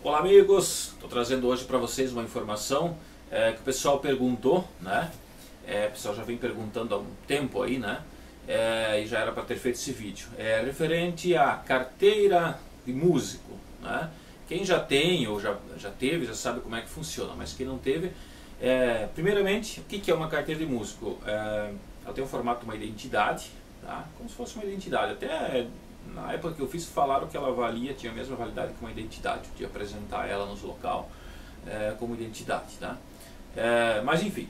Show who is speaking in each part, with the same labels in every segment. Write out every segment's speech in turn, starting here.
Speaker 1: Olá amigos, estou trazendo hoje para vocês uma informação que o pessoal perguntou, né? O pessoal já vem perguntando há um tempo aí, né? E já era para ter feito esse vídeo. Referente à carteira de músico, né? Quem já tem ou já teve, já sabe como é que funciona, mas quem não teve, primeiramente, o que é uma carteira de músico? Ela tem o formato de uma identidade, tá? Como se fosse uma identidade. Até na época que eu fiz, falaram que ela tinha a mesma validade que uma identidade, de apresentar ela nos local como identidade, tá? Mas enfim,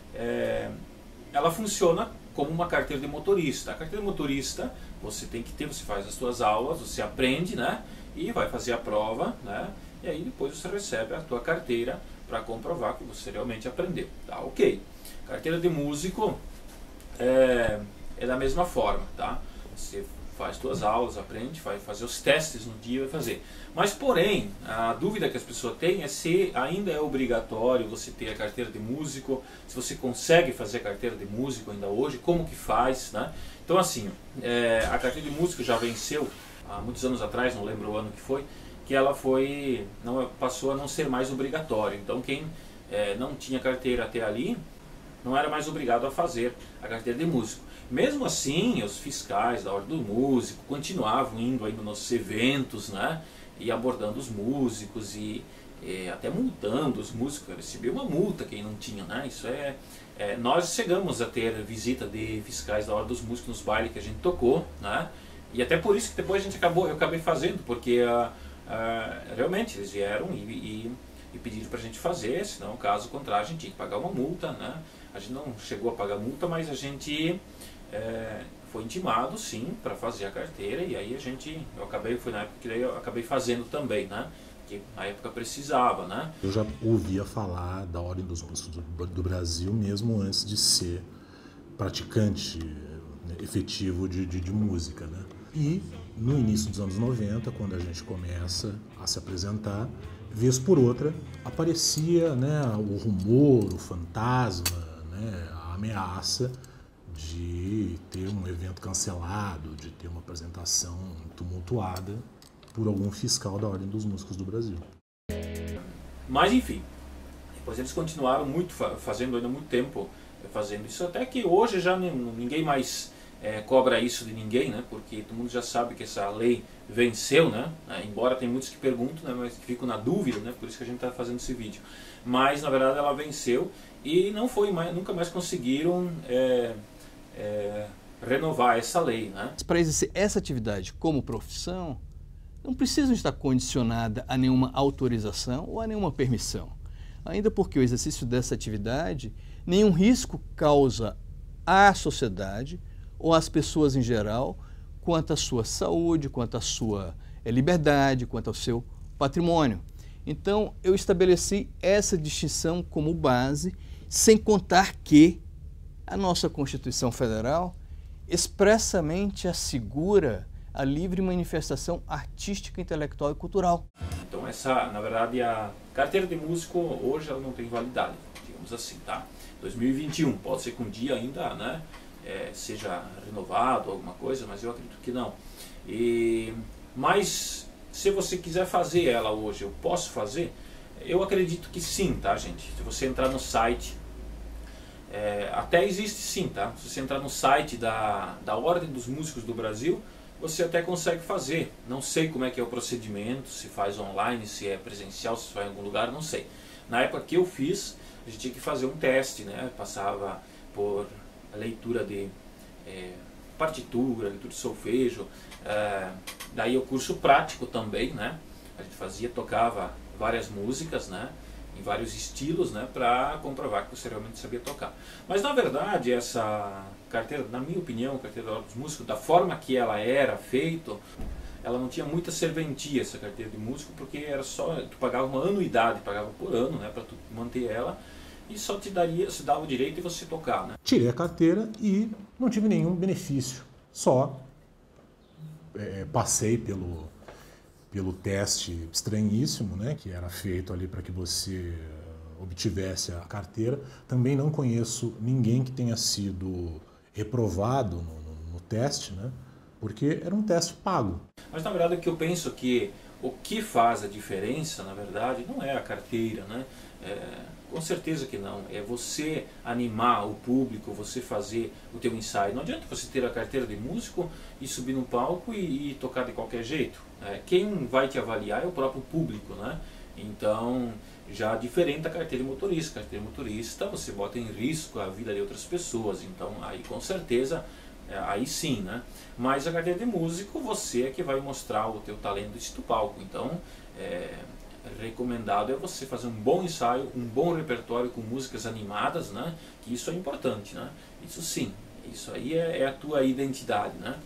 Speaker 1: ela funciona como uma carteira de motorista. A carteira de motorista você tem que ter, você faz as suas aulas, você aprende, né? E vai fazer a prova, né? E aí depois você recebe a tua carteira para comprovar que você realmente aprendeu, tá? Ok. Carteira de músico é da mesma forma, tá? Você faz suas aulas, aprende, vai fazer os testes no dia, vai fazer. Mas porém, a dúvida que as pessoas têm é se ainda é obrigatório você ter a carteira de músico, se você consegue fazer a carteira de músico ainda hoje, como que faz, né? Então assim, a carteira de músico já venceu há muitos anos atrás, não lembro o ano que foi, que ela passou a não ser mais obrigatório. Então quem não tinha carteira até ali, não era mais obrigado a fazer a carteira de músico. Mesmo assim, os fiscais da Ordem do Músico continuavam indo aí nos eventos, né, e abordando os músicos e até multando os músicos. Recebeu uma multa quem não tinha, né? Isso nós chegamos a ter visita de fiscais da Ordem dos Músicos nos bailes que a gente tocou, né? E até por isso que depois eu acabei fazendo, porque realmente eles vieram e pediram para a gente fazer, senão caso contrário a gente tinha que pagar uma multa, né? A gente não chegou a pagar multa, mas a gente foi intimado sim para fazer a carteira, e aí foi na época que eu acabei fazendo também, né? Que na época precisava, né?
Speaker 2: Eu já ouvia falar da Ordem dos Músicos do Brasil mesmo antes de ser praticante efetivo de música, né? E no início dos anos 90, quando a gente começa a se apresentar, vez por outra aparecia, né, o rumor, o fantasma, né, a ameaça de ter um evento cancelado, de ter uma apresentação tumultuada por algum fiscal da Ordem dos Músicos do Brasil.
Speaker 1: Mas enfim, depois eles continuaram fazendo ainda muito tempo fazendo isso, até que hoje já ninguém mais cobra isso de ninguém, né? Porque todo mundo já sabe que essa lei venceu, né? Embora tem muitos que perguntam, né? Mas que ficam na dúvida, né? Por isso que a gente está fazendo esse vídeo. Mas na verdade ela venceu e nunca mais conseguiram renovar essa lei, né?
Speaker 3: Para exercer essa atividade como profissão, não precisa estar condicionada a nenhuma autorização ou a nenhuma permissão. Ainda porque o exercício dessa atividade nenhum risco causa à sociedade ou às pessoas em geral, quanto à sua saúde, quanto à sua liberdade, quanto ao seu patrimônio. Então, eu estabeleci essa distinção como base, sem contar que a nossa Constituição Federal expressamente assegura a livre manifestação artística, intelectual e cultural.
Speaker 1: Então na verdade, a carteira de músico hoje ela não tem validade, digamos assim, tá? 2021, pode ser que um dia ainda, né, seja renovado alguma coisa, mas eu acredito que não. Mas se você quiser fazer ela hoje, eu posso fazer? Eu acredito que sim, tá, gente? Se você entrar no site, até existe sim, tá? Se você entrar no site da Ordem dos Músicos do Brasil, você até consegue fazer. Não sei como é que é o procedimento, se faz online, se é presencial, se faz em algum lugar, não sei. Na época que eu fiz, a gente tinha que fazer um teste, né? Passava por leitura de partitura, leitura de solfejo, daí o curso prático também, né? A gente tocava várias músicas, né? Em vários estilos, né? Para comprovar que você realmente sabia tocar. Mas na verdade essa carteira, na minha opinião, a carteira da Ordem dos Músicos, da forma que ela era feita, ela não tinha muita serventia, essa carteira de músico, porque era só, tu pagava uma anuidade, pagava por ano, né? Para tu manter ela, e só se dava o direito de você tocar, né?
Speaker 2: Tirei a carteira e não tive nenhum benefício, só passei pelo teste estranhíssimo, né, que era feito ali para que você obtivesse a carteira. Também não conheço ninguém que tenha sido reprovado no teste, né, porque era um teste pago.
Speaker 1: Mas na verdade o que eu penso que o que faz a diferença, na verdade, não é a carteira, né? Com certeza que não. É você animar o público, você fazer o teu ensaio. Não adianta você ter a carteira de músico e subir no palco e tocar de qualquer jeito. Quem vai te avaliar é o próprio público, né? Então, já diferente da carteira de motorista. Carteira de motorista, você bota em risco a vida de outras pessoas. Então, aí com certeza, aí sim, né? Mas a carteira de músico, você é que vai mostrar o teu talento do palco. Então, recomendado é você fazer um bom ensaio, um bom repertório com músicas animadas, né? Que isso é importante, né? Isso sim, isso aí é a tua identidade, né?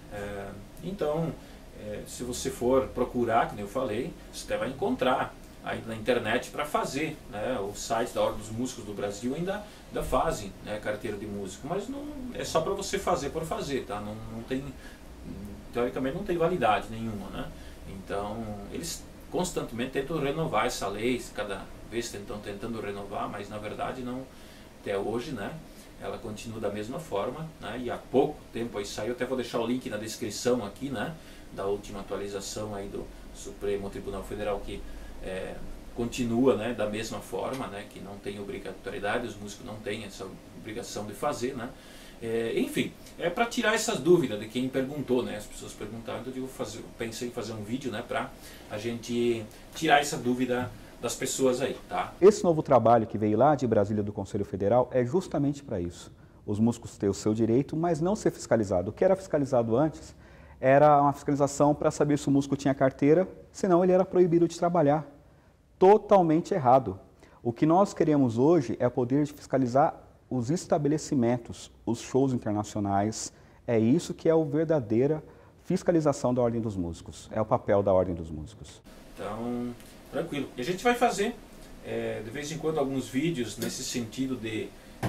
Speaker 1: Então, se você for procurar, como eu falei, você vai encontrar aí na internet para fazer, né? O site da Ordem dos Músicos do Brasil ainda fazem, né, carteira de músico, mas não é só para você fazer por fazer, tá? Não tem, teoricamente não tem validade nenhuma, né? Então, eles constantemente tentam renovar essa lei, cada vez tentando renovar, mas na verdade não, até hoje, né, ela continua da mesma forma, né, e há pouco tempo aí saiu, até vou deixar o link na descrição aqui, né, da última atualização aí do Supremo Tribunal Federal, que continua, né, da mesma forma, né, que não tem obrigatoriedade, os músicos não têm essa obrigação de fazer, né. Enfim, é para tirar essas dúvidas de quem perguntou, né? As pessoas perguntaram, então eu pensei em fazer um vídeo, né, para a gente tirar essa dúvida das pessoas aí, tá?
Speaker 4: Esse novo trabalho que veio lá de Brasília do Conselho Federal é justamente para isso. Os músicos têm o seu direito, mas não ser fiscalizado. O que era fiscalizado antes era uma fiscalização para saber se o músico tinha carteira, senão ele era proibido de trabalhar. Totalmente errado. O que nós queremos hoje é poder fiscalizar os estabelecimentos, os shows internacionais. É isso que é a verdadeira fiscalização da Ordem dos Músicos. É o papel da Ordem dos Músicos.
Speaker 1: Então, tranquilo. E a gente vai fazer, de vez em quando, alguns vídeos nesse sentido de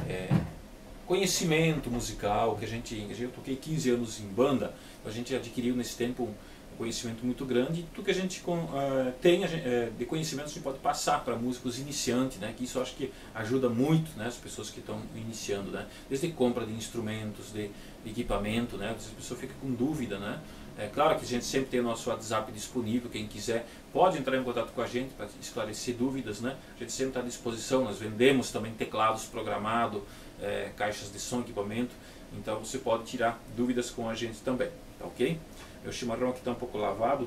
Speaker 1: conhecimento musical, eu toquei 15 anos em banda, a gente adquiriu nesse tempo um conhecimento muito grande, e tudo que a gente tem de conhecimento a gente pode passar para músicos iniciantes, né, que isso eu acho que ajuda muito, né, as pessoas que estão iniciando, né, desde compra de instrumentos, de equipamento, né, as pessoas ficam com dúvida, né. É claro que a gente sempre tem o nosso WhatsApp disponível, quem quiser pode entrar em contato com a gente para esclarecer dúvidas, né, a gente sempre está à disposição, nós vendemos também teclados programados, caixas de som, equipamento, então você pode tirar dúvidas com a gente também, tá ok? Meu chimarrão aqui está um pouco lavado,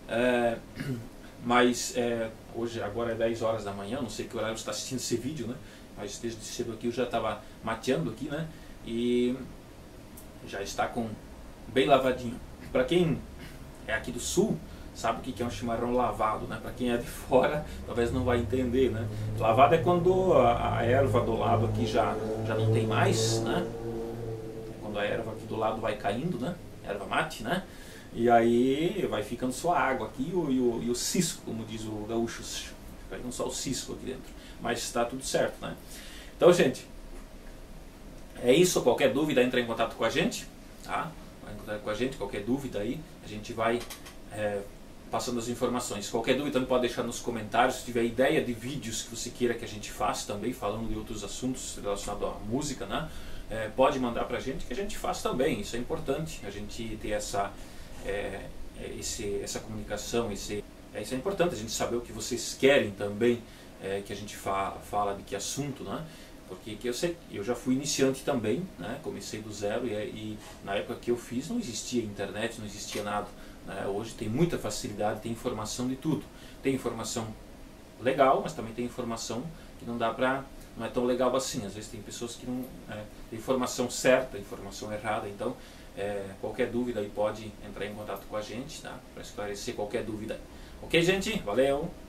Speaker 1: mas hoje, agora é 10 horas da manhã, não sei que horário você está assistindo esse vídeo, né? Mas desde cedo aqui eu já estava mateando aqui, né? E já está bem lavadinho. Para quem é aqui do sul, sabe o que é um chimarrão lavado, né? Para quem é de fora, talvez não vai entender, né? Lavado é quando a erva do lado aqui já não tem mais, né? Quando a erva aqui do lado vai caindo, né? Erva mate, né? E aí vai ficando só a água aqui e o cisco, como diz o gaúcho, vai ficando só o cisco aqui dentro. Mas está tudo certo, né? Então, gente, é isso. Qualquer dúvida, entra em contato com a gente, tá? Vai em contato com a gente, qualquer dúvida aí, a gente vai passando as informações. Qualquer dúvida também pode deixar nos comentários. Se tiver ideia de vídeos que você queira que a gente faça também, falando de outros assuntos relacionados à música, né? Pode mandar pra gente que a gente faz também. Isso é importante, a gente ter essa comunicação, isso é importante, a gente saber o que vocês querem também, que a gente fala de que assunto, né? Porque eu já fui iniciante também, né? Comecei do zero e na época que eu fiz não existia internet, não existia nada, né? Hoje tem muita facilidade, tem informação de tudo, tem informação legal, mas também tem informação que não é tão legal assim. Às vezes tem pessoas que não tem informação certa, informação errada. Então qualquer dúvida aí pode entrar em contato com a gente, tá? Para esclarecer qualquer dúvida. Ok, gente? Valeu!